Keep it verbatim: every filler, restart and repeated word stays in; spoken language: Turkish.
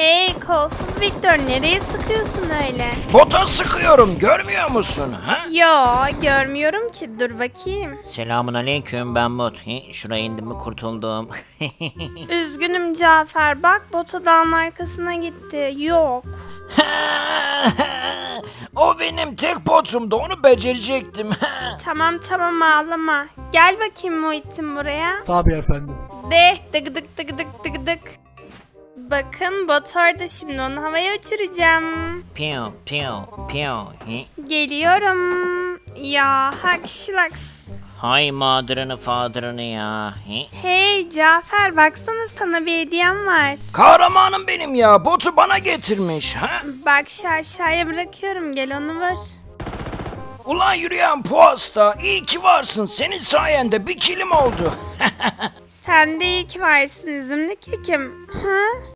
Hey kolsuz Victor, nereye sıkıyorsun öyle? Bota sıkıyorum, görmüyor musun? Ha? Yo, görmüyorum ki, dur bakayım. Selamun aleyküm, ben Bot. He, şuraya indim mi kurtuldum. Üzgünüm Cafer, bak bota dağın arkasına gitti. Yok. O benim tek botumdu, onu becerecektim. Tamam tamam, ağlama. Gel bakayım Muhittin buraya. Tabii efendim. De dık dık dık dık dık dık. Bakın bot orada, şimdi onu havaya uçuracağım. Piyo piyo piyo. He. Geliyorum. Ya hakşilaks. Hay madırını fadırını ya. He. Hey Cafer, baksana sana bir hediyem var. Kahramanım benim ya, botu bana getirmiş. Ha? Bak şu aşağıya bırakıyorum, gel onu vur. Ulan yürüyen Puasta, iyi ki varsın, senin sayende bir kilim oldu. Sen de iyi ki varsın üzümlü kekim. Hı?